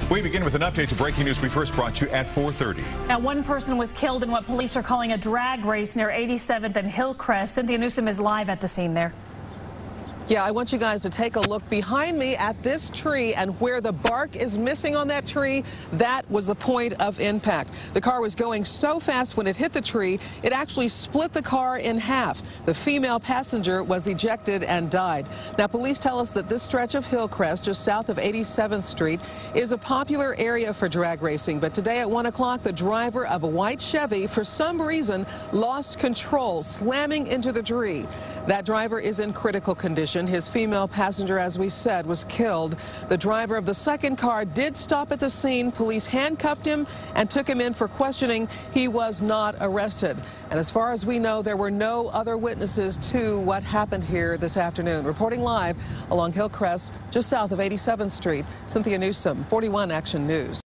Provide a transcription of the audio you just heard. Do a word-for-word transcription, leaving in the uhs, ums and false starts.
We begin with an update to breaking news we first brought you at four thirty. Now, one person was killed in what police are calling a drag race near eighty-seventh and Hillcrest. Cynthia Newsom is live at the scene there. Yeah, I want you guys to take a look behind me at this tree, and where the bark is missing on that tree, that was the point of impact. The car was going so fast when it hit the tree, it actually split the car in half. The female passenger was ejected and died. Now, police tell us that this stretch of Hillcrest, just south of eighty-seventh Street, is a popular area for drag racing. But today at one o'clock, the driver of a white Chevy, for some reason, lost control, slamming into the tree. That driver is in critical condition. His female passenger, as we said, was killed. The driver of the second car did stop at the scene. Police handcuffed him and took him in for questioning. He was not arrested. And as far as we know, there were no other witnesses to what happened here this afternoon. Reporting live along Hillcrest, just south of eighty-seventh Street, Cynthia Newsom, forty-one Action News.